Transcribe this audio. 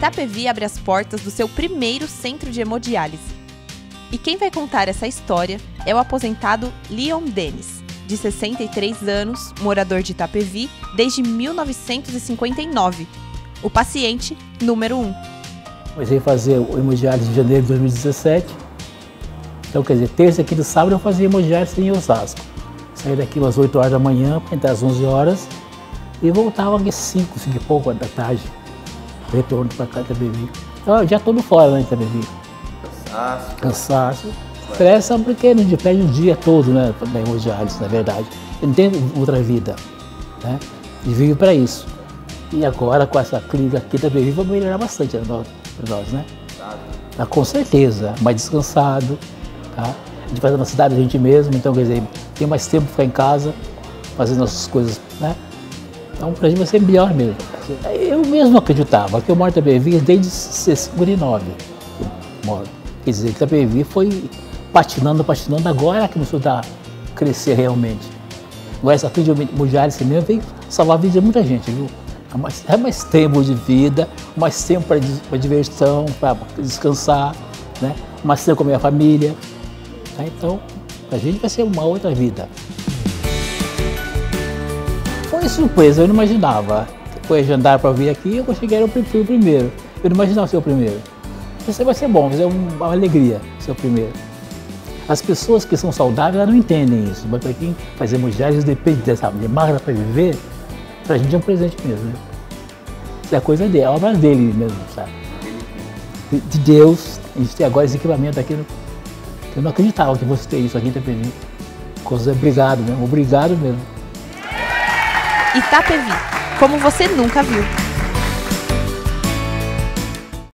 Itapevi abre as portas do seu primeiro centro de hemodiálise. E quem vai contar essa história é o aposentado Leon Denis, de 63 anos, morador de Itapevi desde 1959. O paciente número 1. Comecei a fazer o hemodiálise em janeiro de 2017. Então, quer dizer, terça, quinta e sábado eu fazia hemodiálise em Osasco. Saía daqui às 8 horas da manhã, para entrar às 11 horas, e voltava às 5 e pouco da tarde. Retorno para cá, Itapevi. Então, já todo fora, né, Itapevi. Cansaço. Estresse porque a gente perde o dia todo, né, da hemodiálise, na verdade. Eu não tenho outra vida, né, e vivo para isso. E agora, com essa clínica aqui da Itapevi, vai melhorar bastante para nós, né? Tá, com certeza, mais descansado, tá? A gente faz na cidade a gente mesmo, então, quer dizer, tem mais tempo para ficar em casa, fazendo nossas coisas, né? Então, pra gente vai ser melhor mesmo. Eu mesmo acreditava que eu moro em Itapevi desde 59. Quer dizer, que Itapevi foi patinando, agora que começou a crescer realmente. Agora essa clínica de hemodiálise mesmo veio salvar a vida de muita gente, viu? É mais tempo de vida, mais tempo para diversão, para descansar, né? Mais tempo com a minha família. Tá? Então, a gente vai ser uma outra vida. Foi surpresa, eu não imaginava. Foi agendar para vir aqui, eu cheguei, fui o primeiro. Eu não imaginava ser o primeiro. Isso vai ser bom, vai ser uma alegria ser o primeiro. As pessoas que são saudáveis, elas não entendem isso, mas para quem faz hemodiálise, depende dessa magra para viver, para a gente é um presente mesmo, né? Isso é a coisa dele, a obra dele mesmo, sabe? De Deus, a gente tem agora esse equipamento aqui. Eu não acreditava que fosse ter isso aqui em Itapevi. Obrigado mesmo, obrigado mesmo. Itapevi, como você nunca viu.